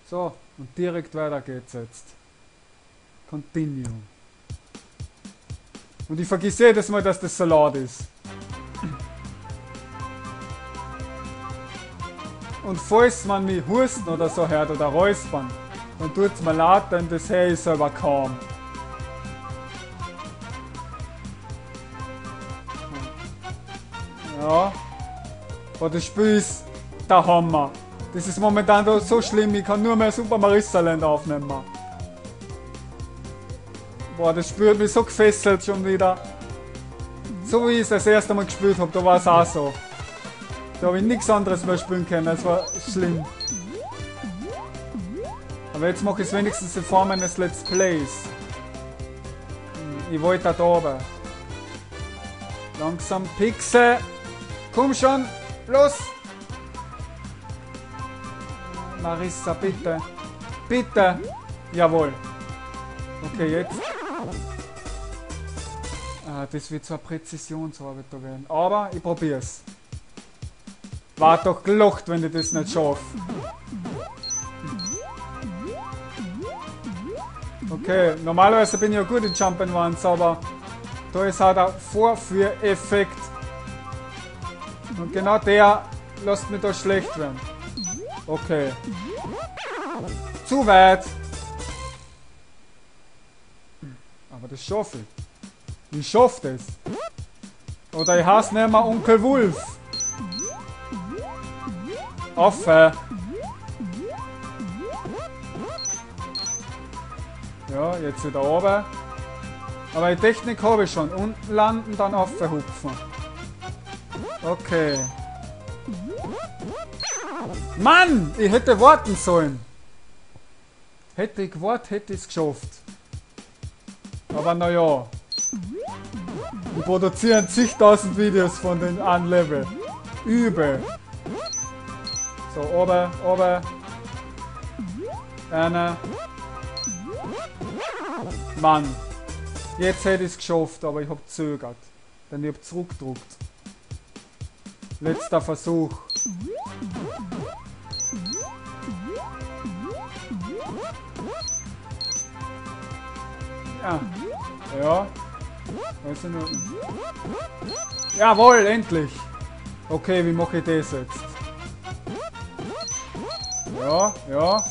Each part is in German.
So, und direkt weiter geht's jetzt. Continue. Und ich vergiss jedes Mal, dass das Salat ist. Und falls man mich husten oder so hört oder räuspern, dann tut's mir leid, denn das höre ich selber kaum. Ja. Aber das Spiel ist der Hammer. Das ist momentan so schlimm, ich kann nur mehr Super Marissa Land aufnehmen. Boah, das Spiel hat mich so gefesselt schon wieder. So wie ich es das erste Mal gespielt habe, da war es auch so. Da habe ich nichts anderes mehr spielen können, es war schlimm. Aber jetzt mache ich es wenigstens in Form eines Let's Plays. Ich wollte da oben. Langsam Pixel. Komm schon, los! Marissa, bitte. Bitte. Jawohl. Okay, jetzt. Das wird so eine Präzisionsarbeit da werden. Aber ich probier's. War doch gelacht, wenn ich das nicht schaffe. Okay, normalerweise bin ich ja gut in Jump'n'Runs, aber da ist halt ein Vorführeffekt. Und genau der lässt mich da schlecht werden. Okay. Zu weit. Aber das schaffe ich. Ich schaffe das. Oder ich heiße nicht mehr Onkel Wolf. Affe. Ja, jetzt wieder runter. Aber die Technik habe ich schon. Unten landen, dann aufhupfen. Okay. Mann! Ich hätte warten sollen. Hätte ich gewartet, hätte ich es geschafft. Aber naja. Wir produzieren zigtausend Videos von den einen Level. Übel. So, oben. Eine. Mann. Jetzt hätte ich es geschafft, aber ich habe gezögert. Denn ich habe zurückgedruckt. Letzter Versuch. Ja. Ja. Weiß ich nicht. Jawohl, endlich. Okay, wie mache ich das jetzt? Ja.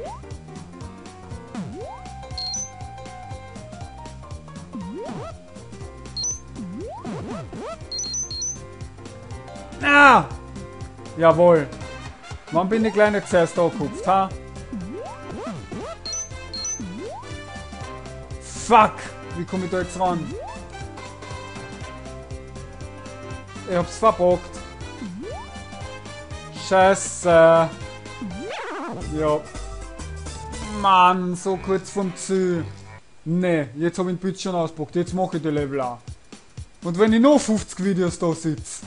Ah! Jawohl. Wann bin ich gleich nicht zuerst angekupft, ha? Fuck! Wie komme ich da jetzt ran? Ich hab's verbockt. Scheiße. Ja. Mann, so kurz vom Ziel. Nee, jetzt habe ich den Bildschirm ausgepackt. Jetzt mache ich die Level auch. Und wenn ich noch 50 Videos da sitze.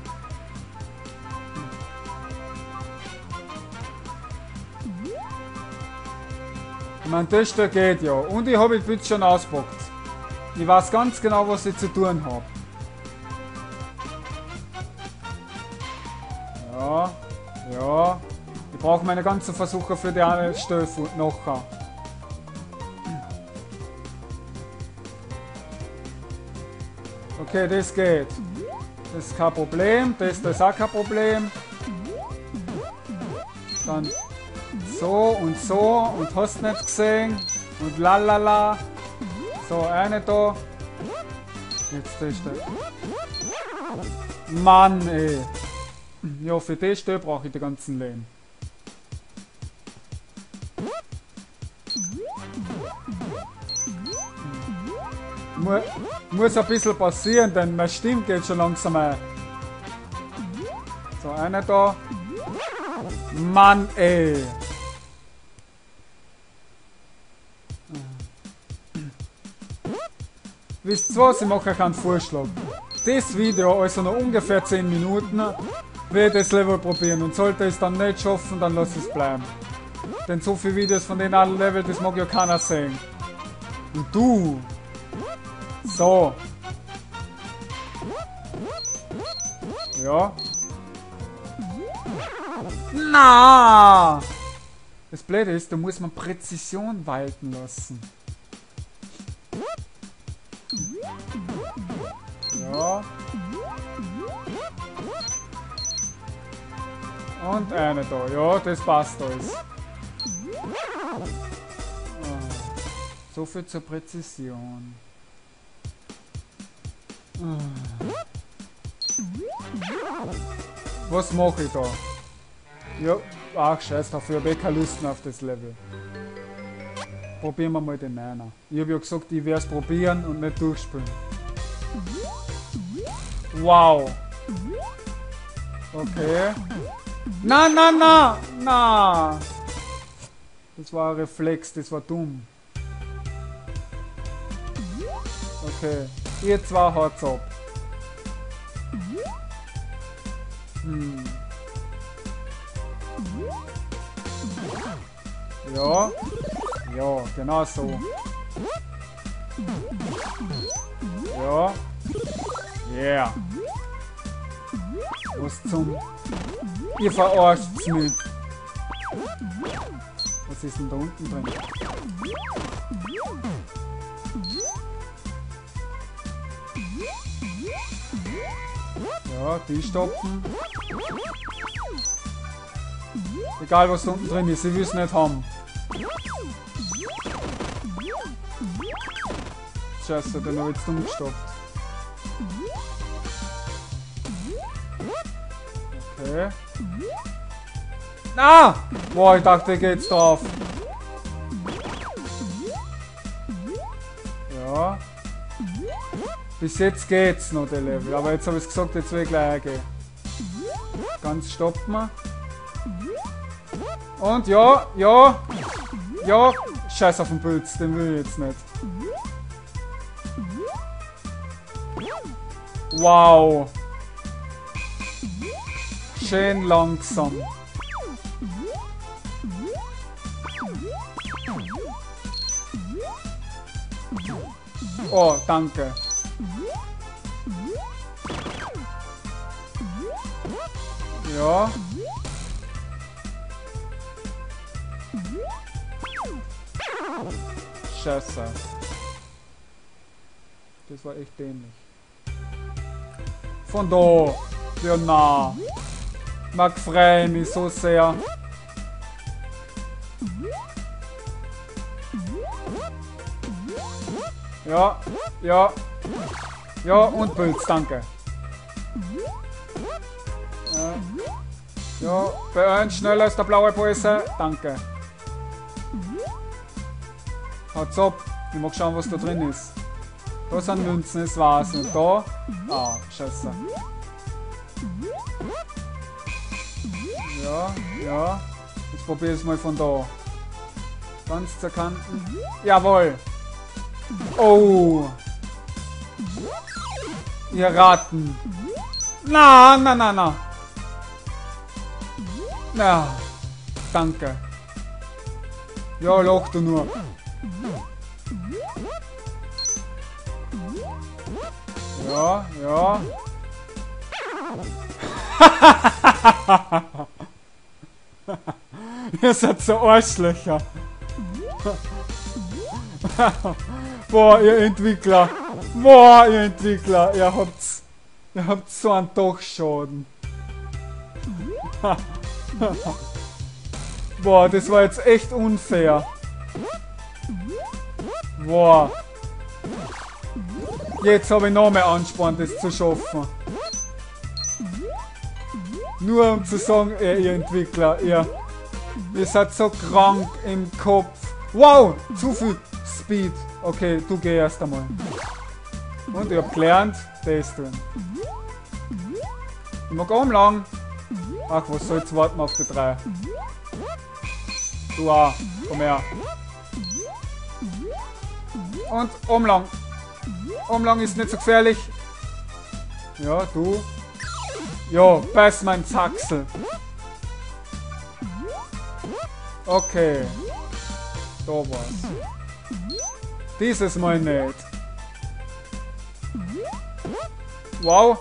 Ich meine, das da geht ja. Und ich habe den Bildschirm ausgepackt. Ich weiß ganz genau, was ich zu tun habe. Ja. Ich brauche meine ganzen Versuche für die eine Stelle nachher. Okay, das geht. Das ist kein Problem. Das ist auch kein Problem. Dann so und hast nicht gesehen. Und lalala. So, eine da. Jetzt ist der. Mann, ey. Ja, für die Stelle brauche ich die ganzen Leben. Muss ein bisschen passieren, denn meine Stimme geht schon langsam ein. So, eine da. Mann, ey. Wisst ihr was? Ich mache euch einen Vorschlag. Das Video, also noch ungefähr 10 Minuten, werde ich das Level probieren. Und sollte ich es dann nicht schaffen, dann lasse ich es bleiben. Denn so viele Videos von den anderen Level, das mag ja keiner sehen. Und du. So. Ja. Na. Das Blöde ist, da muss man Präzision walten lassen. Ja. Und eine da. Ja, das passt alles. So viel zur Präzision. Was mache ich da? Ja, ach scheiß drauf, ich habe eh keine Lust mehr auf das Level. Probieren wir mal den Niner. Ich habe ja gesagt, ich werde es probieren und nicht durchspielen. Wow. Okay. Na, na, na, na. Das war ein Reflex, das war dumm. Okay. Ihr zwei haut's ab. Ja. Ja, genau so. Ja. Yeah. Was zum... Ihr verarscht's mich. Was ist denn da unten drin? Ja, die stoppen. Egal was da unten drin ist, sie will es nicht haben. Scheiße, den habe ich jetzt umgestoppt. Okay. Ah! Boah, ich dachte, der geht's drauf. Ja. Bis jetzt geht's noch, der Level. Aber jetzt habe ich gesagt, jetzt will ich gleich gehen. Ganz stoppen wir. Und ja, ja. Ja. Scheiß auf den Pilz, den will ich jetzt nicht. Wow. Schön langsam. Oh, danke. Ja. Scheiße. Das war echt dämlich. Von da. Ja, na. Mag freue mich so sehr. Ja, ja. Ja, und Pilz, danke. Ja, bei uns schneller als der blaue Pulse, danke. Haut's ab, ich mag schauen, was da drin ist. Da sind Münzen, das war's. Und da, ah, scheiße. Ja, ja. Jetzt probiere ich es mal von da. Ganz zur Kanten. Jawohl. Oh. Ihr Ratten. Na, na, na, na. Na. Danke. Ja, lach du nur. Ja, ja. Ihr seid so Arschlöcher. Boah, ihr Entwickler. Boah, ihr Entwickler. Ihr habt so einen Dachschaden. Boah, das war jetzt echt unfair. Boah. Jetzt habe ich noch mehr Ansporn, das zu schaffen. Nur um zu sagen, ihr Entwickler, ihr seid so krank im Kopf. Wow, zu viel Speed. Okay, du geh erst einmal. Und ich hab gelernt, das tun. Ich mag umlang. Ach, was soll's, warten wir auf die 3. Du auch, komm her. Und umlang. Umlang ist nicht so gefährlich. Ja, du. Ja, beiß mein Zacksel. Okay. Da war's. Dieses Mal nicht. Wow.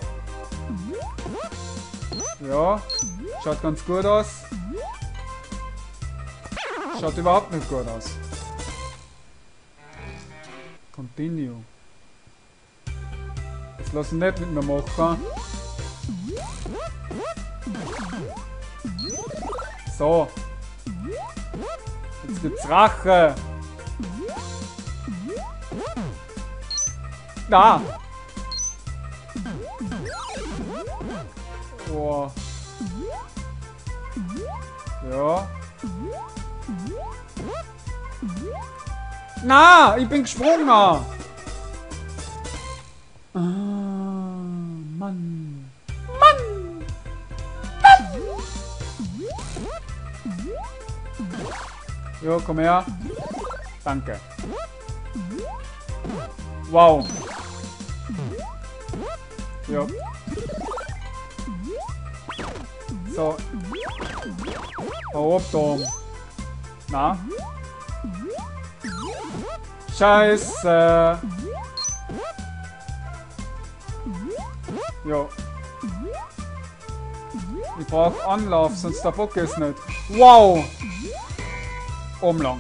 Ja, schaut ganz gut aus. Schaut überhaupt nicht gut aus. Continue. Das lassen nicht mit mir machen. So. Jetzt gibt's Rache. Da. Oh. Ja. Na, ich bin gesprungen. Mann. Jo, komm her. Danke. Wow. Ja. So. Hau ab, Tom. Na? Scheiße. Ja. Ich brauche Anlauf, sonst der Bock ist nicht. Wow! Umlang.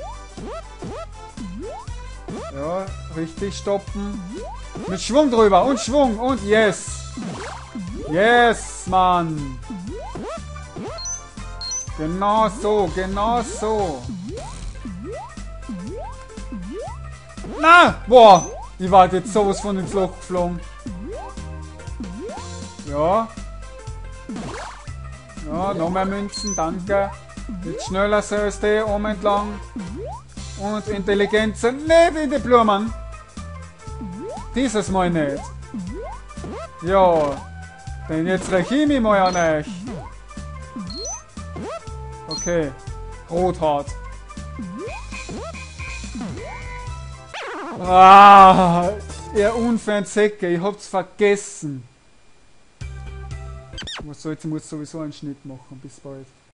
Ja, richtig stoppen. Mit Schwung drüber und Schwung und yes! Yes, Mann! Genau so, genau so. Na! Boah! Ich war jetzt sowas von ins Loch geflogen. Ja. Ja, noch mehr Münzen, danke. Jetzt schneller sollst du oben entlang. Und Intelligenz nicht in die Blumen. Dieses Mal nicht. Ja. Denn jetzt räche ich mich mal an euch. Okay. Rothart. Ah, ihr unfairen Säcke, ich hab's vergessen. Was soll's, ich muss sowieso einen Schnitt machen. Bis bald.